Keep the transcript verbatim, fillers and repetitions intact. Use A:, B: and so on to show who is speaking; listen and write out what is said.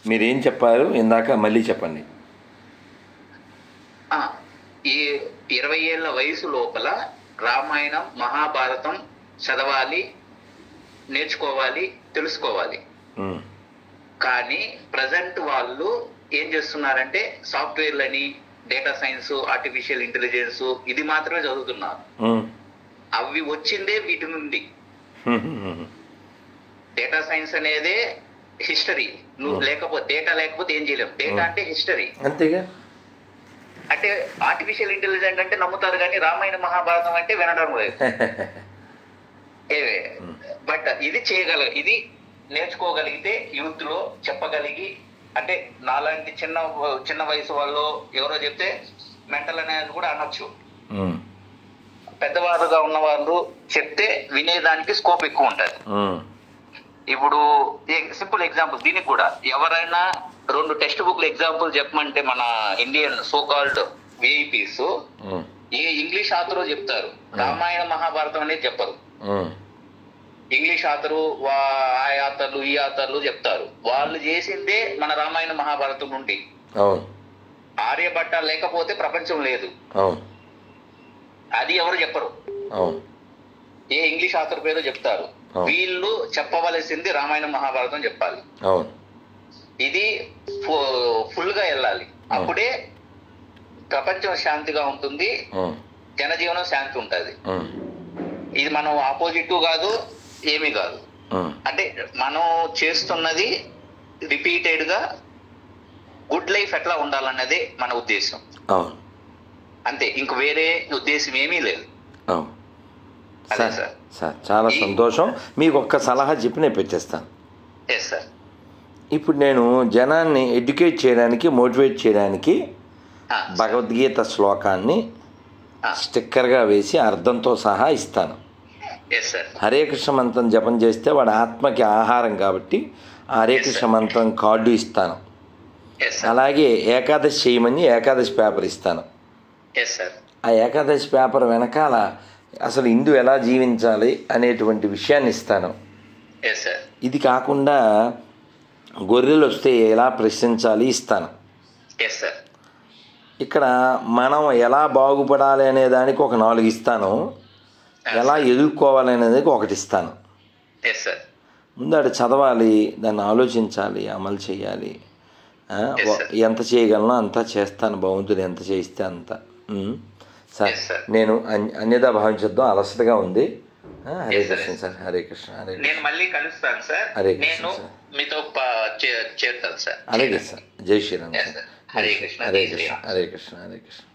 A: మీరేం చెప్పారు ఇందాక, మళ్ళీ చెప్పండి.
B: ఈ ఇరవై ఏళ్ళ వయసు లోపల రామాయణం మహాభారతం చదవాలి, నేర్చుకోవాలి, తెలుసుకోవాలి. కానీ ప్రజెంట్ వాళ్ళు ఏం చేస్తున్నారంటే సాఫ్ట్వేర్లని, డేటా సైన్స్, ఆర్టిఫిషియల్ ఇంటెలిజెన్స్ ఇది మాత్రమే చదువుతున్నారు. అవి వచ్చిందే వీటి నుండి. డేటా సైన్స్ అనేదే హిస్టరీ. నువ్వు లేకపోతే డేటా లేకపోతే ఏం చేయలేము. డేటా అంటే హిస్టరీ
A: అంతేగా.
B: అంటే ఆర్టిఫిషియల్ ఇంటెలిజెన్స్ అంటే నమ్ముతారు కానీ రామాయణ మహాభారతం అంటే వినడం లేదు. ఏవే బట్ ఇది చేయగల ఇది నేర్చుకోగలిగితే యూత్ లో చెప్పగలిగి, అంటే నాలాంటి చిన్న చిన్న వయసు వాళ్ళు ఎవరో చెప్తే మెంటల్ అనేది కూడా అనొచ్చు. పెద్దవారుగా ఉన్న వాళ్ళు చెప్తే వినేదానికి స్కోప్ ఎక్కువ ఉంటుంది. ఇప్పుడు సింపుల్ ఎగ్జాంపుల్ దీనికి కూడా ఎవరైనా రెండు టెక్స్ట్ బుక్లు ఎగ్జాంపుల్ చెప్పమంటే మన ఇండియన్ సో కాల్డ్ విఐపీస్ ఏ ఇంగ్లీష్ ఆథరో చెప్తారు, రామాయణ మహాభారతం అనేది చెప్పరు. ఇంగ్లీష్ ఆథరు ఆ ఆథర్లు ఈ ఆథర్లు చెప్తారు. వాళ్ళు చేసిందే మన రామాయణ మహాభారతం నుండి. ఆర్యభట్ట లేకపోతే ప్రపంచం లేదు, అది ఎవరు చెప్పరు. ఏ ఇంగ్లీష్ ఆథర్ పేరు చెప్తారు. వీళ్ళు చెప్పవలసింది రామాయణ మహాభారతం చెప్పాలి. ఇది ఫుల్ గా వెళ్ళాలి. అప్పుడే ప్రపంచం శాంతిగా ఉంటుంది, జనజీవనం శాంతి ఉంటుంది. ఇది మనం ఆపోజిట్ కాదు, ఏమీ కాదు. అంటే మనం చేస్తున్నది రిపీటెడ్ గా గుడ్ లైఫ్ ఎట్లా ఉండాలన్నదే మన ఉద్దేశం. అంతే, ఇంక వేరే ఉద్దేశం ఏమీ లేదు.
A: సార్ సార్ చాలా సంతోషం. మీకు ఒక్క సలహా చెప్పి నేను పెట్టేస్తాను.
B: Yes sir.
A: ఇప్పుడు నేను జనాన్ని ఎడ్యుకేట్ చేయడానికి, మోటివేట్ చేయడానికి భగవద్గీత శ్లోకాన్ని స్టిక్కర్గా వేసి అర్థంతో సహా ఇస్తాను. హరే కృష్ణ మంత్రం జపం చేస్తే వాడి ఆత్మకి ఆహారం కాబట్టి హరే కృష్ణ మంత్రం కార్డు ఇస్తాను. అలాగే ఏకాదశి చేయమని ఏకాదశి పేపర్ ఇస్తాను. ఆ ఏకాదశి పేపర్ వెనకాల అసలు హిందూ ఎలా జీవించాలి అనేటువంటి విషయాన్ని ఇస్తాను. ఇది కాకుండా గొర్రెలు వస్తే ఎలా ప్రశ్నించాలి ఇస్తాను. ఇక్కడ మనం ఎలా బాగుపడాలి అనే దానికి ఒక నాలుగు ఇస్తాను, ఎలా ఎదుర్కోవాలి అనేది ఒకటి ఇస్తాను. ముందు అది చదవాలి, దాన్ని ఆలోచించాలి, అమలు చేయాలి. ఎంత చేయగలనో అంతా చేస్తాను, భగవంతుడు ఎంత చేయిస్తే అంత. సార్ నేను అన్యదా భావించొద్దాం, అలసటగా ఉంది. హరే కృష్ణ సార్. హరే కృష్ణ. హరే
B: నేను మళ్ళీ కలుస్తాను సార్.
A: హరే కృష్ణ సార్.
B: మీతో చేరుతాను సార్.
A: అలాగే సార్. జై శ్రీరామ్ సార్.
B: హరే కృష్ణ.
A: హరే కృష్ణ. హరే కృష్ణ. హరే కృష్ణ.